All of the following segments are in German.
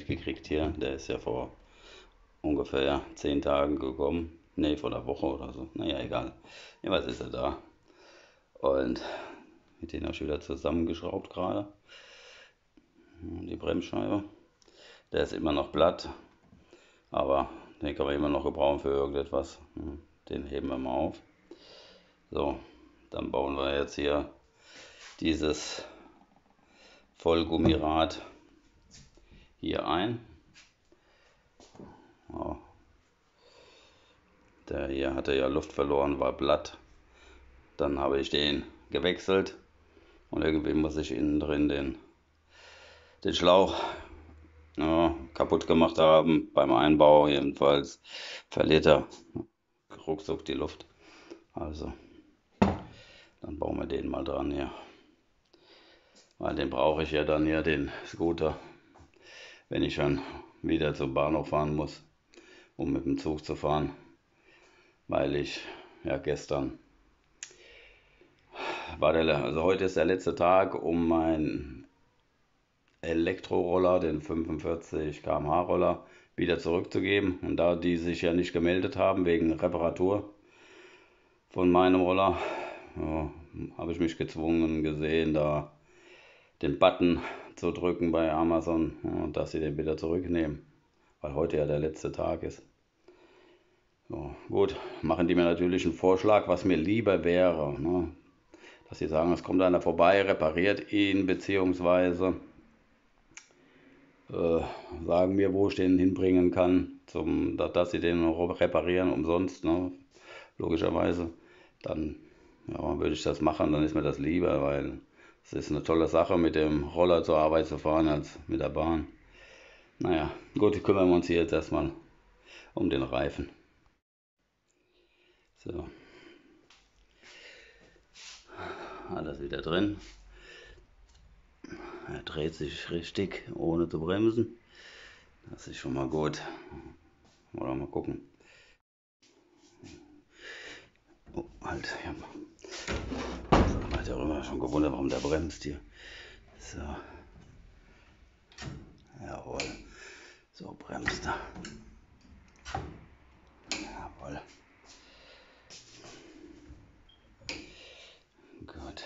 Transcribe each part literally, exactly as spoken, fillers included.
mitgekriegt hier. Der ist ja vor ungefähr zehn Tagen gekommen. Ne, vor einer Woche oder so. Naja, egal. Jedenfalls ist er da. Und mit denen habe ich wieder zusammengeschraubt gerade. Die Bremsscheibe. Der ist immer noch platt. Aber den kann man immer noch gebrauchen für irgendetwas. Den heben wir mal auf. So, dann bauen wir jetzt hier dieses Vollgummirad hier ein. Oh. Der hier hatte ja Luft verloren, war platt. Dann habe ich den gewechselt und irgendwie muss ich innen drin den, den Schlauch ja, kaputt gemacht haben. Beim Einbau jedenfalls verliert er ruckzuck die Luft. Also, dann bauen wir den mal dran hier. Weil den brauche ich ja dann hier, den Scooter, wenn ich schon wieder zum Bahnhof fahren muss, um mit dem Zug zu fahren. Weil ich ja gestern war der, also heute ist der letzte Tag, um meinen Elektroroller, den fünfundvierzig Kilometer pro Stunde Roller, wieder zurückzugeben. Und da die sich ja nicht gemeldet haben wegen Reparatur von meinem Roller, ja, habe ich mich gezwungen gesehen, da den Button zu drücken bei Amazon, ja, dass sie den wieder zurücknehmen, weil heute ja der letzte Tag ist. So, gut, machen die mir natürlich einen Vorschlag, was mir lieber wäre, ne? Dass sie sagen, es kommt einer vorbei, repariert ihn, beziehungsweise äh, sagen mir, wo ich den hinbringen kann, zum, dass sie den reparieren, umsonst, ne? Logischerweise. Dann ja, würde ich das machen, dann ist mir das lieber, weil es ist eine tolle Sache, mit dem Roller zur Arbeit zu fahren, als mit der Bahn. Naja, gut, kümmern wir uns hier jetzt erstmal um den Reifen. So. Alles wieder drin. Er dreht sich richtig, ohne zu bremsen. Das ist schon mal gut. Oder mal gucken. Oh, halt, ich habe mich darüber schon gewundert, warum der bremst hier. So. Jawohl. So bremst er. Jawohl. Gut.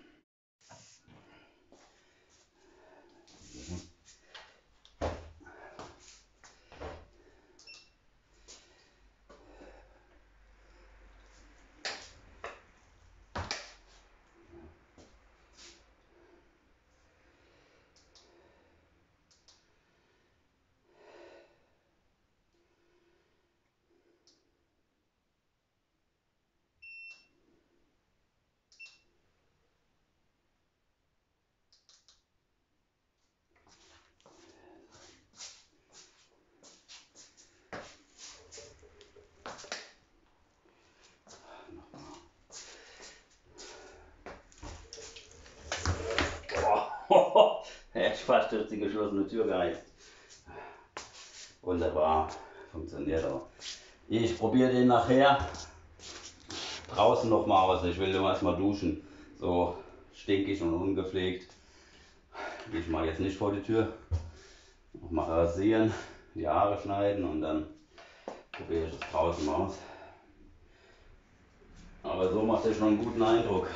Er ist fast durch die geschlossene Tür geheizt. Wunderbar, funktioniert auch. Ich probiere den nachher draußen noch mal aus. Ich will nur erstmal duschen. So stinkig und ungepflegt. Ich mache jetzt nicht vor die Tür. Noch mal rasieren, die Haare schneiden und dann probiere ich es draußen mal aus. Aber so macht er schon einen guten Eindruck.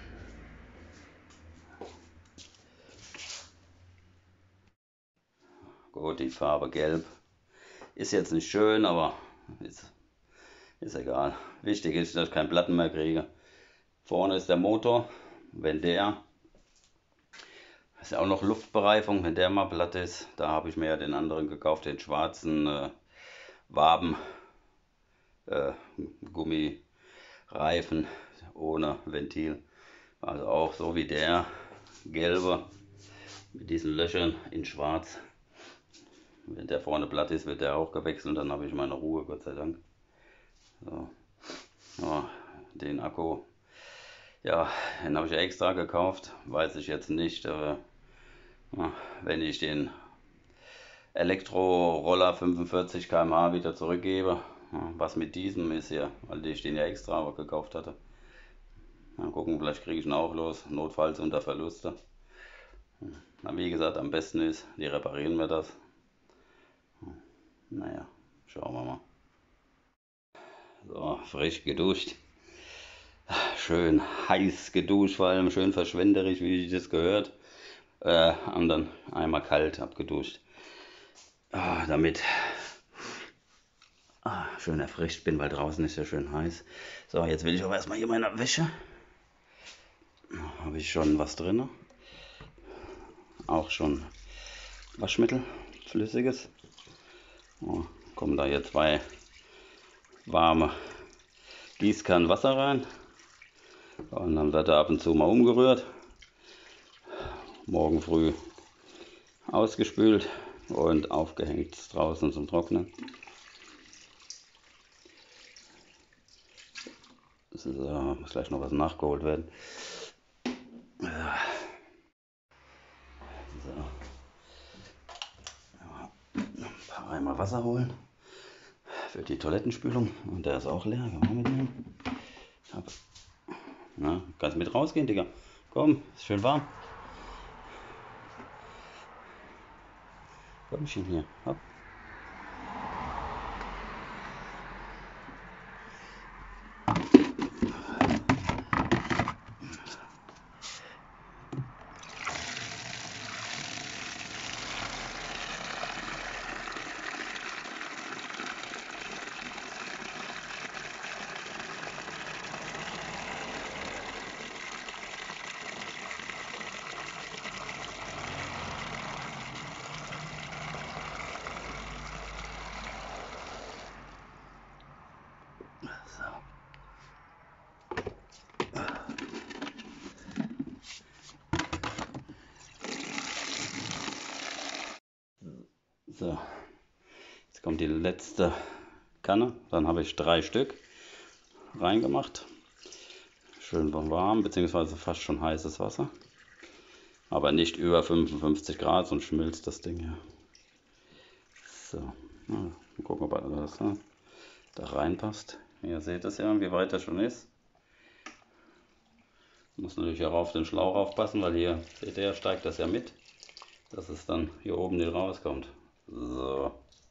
Gut, die Farbe gelb ist jetzt nicht schön, aber ist, ist egal. Wichtig ist, dass ich keinen Platten mehr kriege. Vorne ist der Motor. Wenn der, ist ja auch noch Luftbereifung, wenn der mal platt ist, da habe ich mir ja den anderen gekauft, den schwarzen äh, Waben äh, Gummireifen ohne Ventil. Also auch so wie der gelbe mit diesen Löchern in schwarz. Wenn der vorne platt ist, wird der auch gewechselt, dann habe ich meine Ruhe, Gott sei Dank. So. Ja, den Akku, ja, den habe ich ja extra gekauft, weiß ich jetzt nicht, aber ja, wenn ich den Elektroroller fünfundvierzig Kilometer pro Stunde wieder zurückgebe, ja, was mit diesem ist hier, weil ich den ja extra gekauft hatte. Mal gucken, vielleicht kriege ich ihn auch los, notfalls unter Verluste. Na, wie gesagt, am besten ist, die reparieren mir das. Naja, schauen wir mal. So, frisch geduscht. Schön heiß geduscht, vor allem schön verschwenderisch, wie ich das gehört. Äh, und dann einmal kalt abgeduscht. Ah, damit ah, schön erfrischt bin, weil draußen ist ja schön heiß. So, jetzt will ich aber erstmal hier meine Wäsche. Habe ich schon was drin? Auch schon Waschmittel, flüssiges. Oh, kommen da hier zwei warme Gießkannen Wasser rein. Und dann wird er ab und zu mal umgerührt. Morgen früh ausgespült und aufgehängt draußen zum Trocknen. So, muss gleich noch was nachgeholt werden. So. Ja, ein paar Eimer Wasser holen für die Toilettenspülung. Und der ist auch leer. Kann man auch mitnehmen. Hab. Na, kannst mit rausgehen, Digga. Komm, ist schön warm. Komm schon hier. Hopp. So, jetzt kommt die letzte Kanne. Dann habe ich drei Stück reingemacht. Schön warm, beziehungsweise fast schon heißes Wasser. Aber nicht über fünfundfünfzig Grad, sonst schmilzt das Ding ja. So, mal gucken, ob das ne, da reinpasst. Ihr seht es ja, wie weit das schon ist. Muss natürlich auch auf den Schlauch aufpassen, weil hier, seht ihr, steigt das ja mit, dass es dann hier oben nicht rauskommt. So.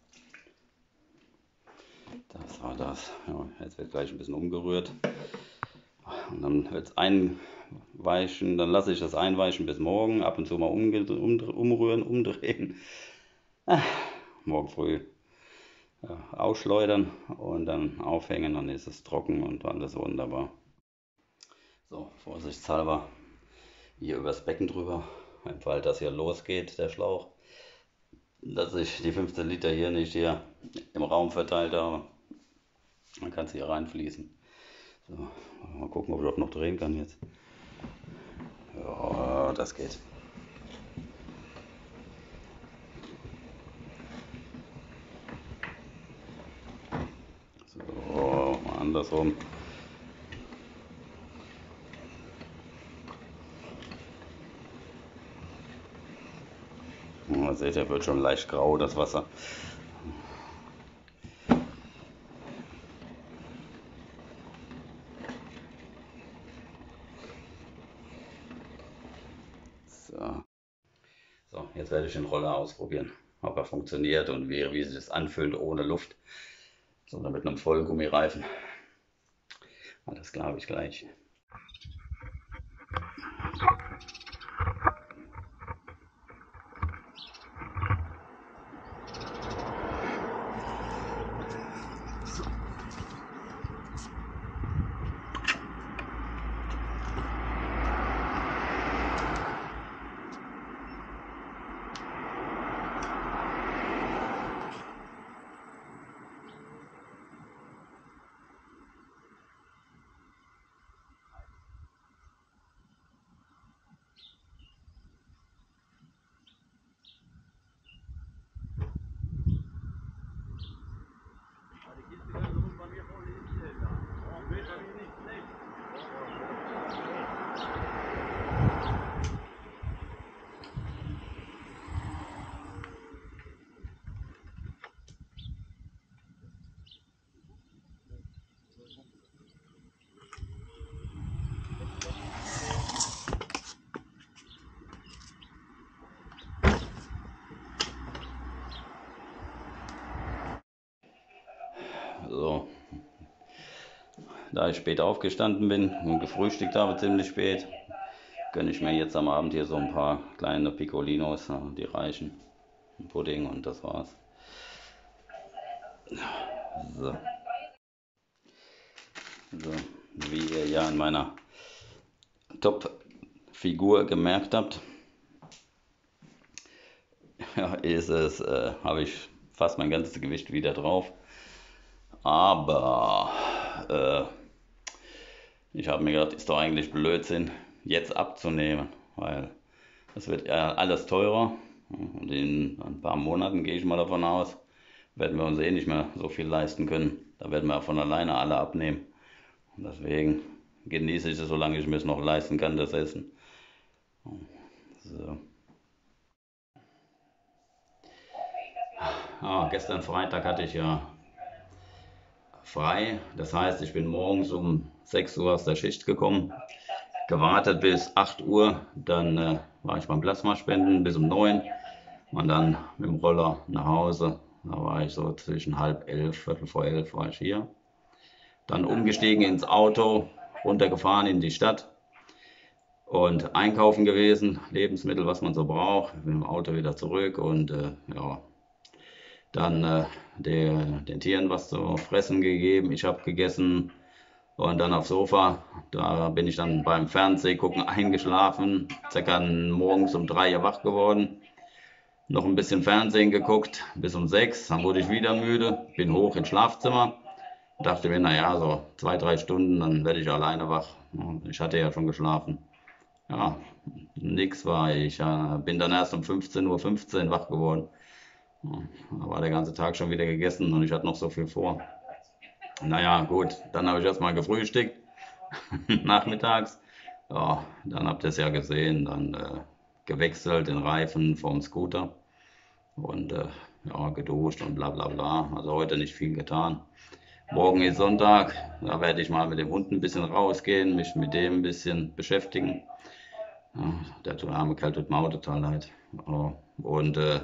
Das war das. Ja, jetzt wird gleich ein bisschen umgerührt. Und dann wird es einweichen, dann lasse ich das einweichen bis morgen. Ab und zu mal umge um, umrühren, umdrehen. Ah, morgen früh ja, ausschleudern und dann aufhängen, dann ist es trocken und alles wunderbar. So, vorsichtshalber hier übers Becken drüber, im Fall, dass hier losgeht, der Schlauch, dass ich die fünfzehn Liter hier nicht hier im Raum verteilt habe. Dann kann es hier reinfließen. So, mal gucken, ob ich das noch drehen kann jetzt. Ja, das geht. So, mal andersrum. Ja, seht ihr, wird schon leicht grau, das Wasser. So. So, jetzt werde ich den Roller ausprobieren, ob er funktioniert und wie, wie sich das anfühlt ohne Luft, sondern mit einem Vollgummireifen. Alles klar, habe ich gleich. So, da ich spät aufgestanden bin und gefrühstückt habe ziemlich spät, gönne ich mir jetzt am Abend hier so ein paar kleine Piccolinos, ja, die reichen. Ein Pudding und das war's. So, so. Wie ihr ja in meiner Top-Figur gemerkt habt, ja, ist es, äh, habe ich fast mein ganzes Gewicht wieder drauf. Aber äh, ich habe mir gedacht, ist doch eigentlich Blödsinn, jetzt abzunehmen, weil es wird ja alles teurer. Und in ein paar Monaten gehe ich mal davon aus, werden wir uns eh nicht mehr so viel leisten können. Da werden wir von alleine alle abnehmen. Und deswegen genieße ich es, solange ich mir es noch leisten kann, das Essen. So. Ah, gestern Freitag hatte ich ja frei. Das heißt, ich bin morgens um sechs Uhr aus der Schicht gekommen, gewartet bis acht Uhr, dann äh, war ich beim Plasmaspenden bis um neun und dann mit dem Roller nach Hause. Da war ich so zwischen halb elf, viertel vor elf war ich hier. Dann umgestiegen ins Auto, runtergefahren in die Stadt und einkaufen gewesen, Lebensmittel, was man so braucht, mit dem Auto wieder zurück und äh, ja, dann äh, der, den Tieren was zu fressen gegeben. Ich habe gegessen und dann aufs Sofa. Da bin ich dann beim Fernsehgucken eingeschlafen, circa morgens um drei Uhr wach geworden. Noch ein bisschen Fernsehen geguckt, bis um sechs. Dann wurde ich wieder müde, bin hoch ins Schlafzimmer. Dachte mir, naja, so zwei, drei Stunden, dann werde ich alleine wach. Ich hatte ja schon geschlafen. Ja, nix war ich. Ja, bin dann erst um fünfzehn Uhr fünfzehn wach geworden. Da war der ganze Tag schon wieder gegessen und ich hatte noch so viel vor. Naja, gut, dann habe ich erstmal gefrühstückt, nachmittags. Ja, dann habt ihr es ja gesehen, dann äh, gewechselt den Reifen vom Scooter und äh, ja, geduscht und bla bla bla. Also heute nicht viel getan. Morgen ist Sonntag, da werde ich mal mit dem Hund ein bisschen rausgehen, mich mit dem ein bisschen beschäftigen. Ja, der arme Kerl tut mir auch total leid. Ja, und äh,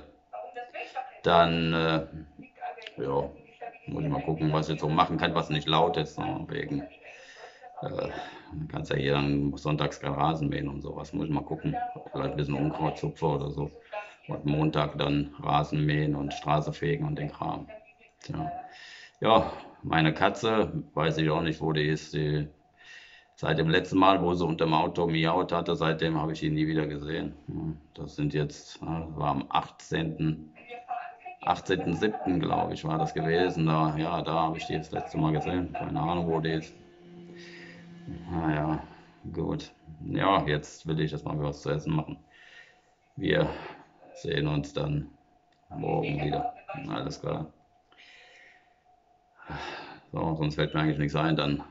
dann, äh, ja, muss ich mal gucken, was ich jetzt so machen kann, was nicht laut ist. Ne? Wegen, äh, kannst ja hier dann sonntags kein Rasen mähen und sowas. Muss ich mal gucken. Vielleicht ein bisschen Unkraut zupfe oder so. Und Montag dann Rasen mähen und Straße fegen und den Kram. Tja. Ja, meine Katze, weiß ich auch nicht, wo die ist. Die, seit dem letzten Mal, wo sie unter dem Auto miaut hatte, seitdem habe ich ihn nie wieder gesehen. Das sind jetzt, das war am achtzehnten achtzehnten siebten glaube ich, war das gewesen. Da, ja, da habe ich die das letzte Mal gesehen. Keine Ahnung, wo die ist. Naja, gut. Ja, jetzt will ich erstmal was zu essen machen. Wir sehen uns dann morgen wieder. Alles klar. So, sonst fällt mir eigentlich nichts ein. Dann,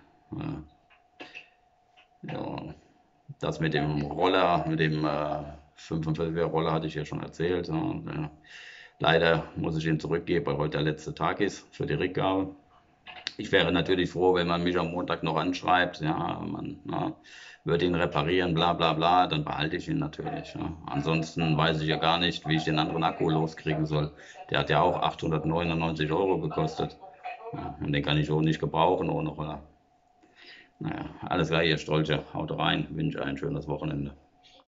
äh, ja, das mit dem Roller, mit dem äh, fünfundvierziger Roller hatte ich ja schon erzählt. Und, äh, leider muss ich ihn zurückgeben, weil heute der letzte Tag ist für die Rückgabe. Ich wäre natürlich froh, wenn man mich am Montag noch anschreibt, ja, man na, wird ihn reparieren, bla bla bla, dann behalte ich ihn natürlich. Ja. Ansonsten weiß ich ja gar nicht, wie ich den anderen Akku loskriegen soll. Der hat ja auch achthundertneunundneunzig Euro gekostet. Ja, und den kann ich auch nicht gebrauchen ohne Roller. Naja, alles klar, ihr Strolche, haut rein, wünsche ein schönes Wochenende.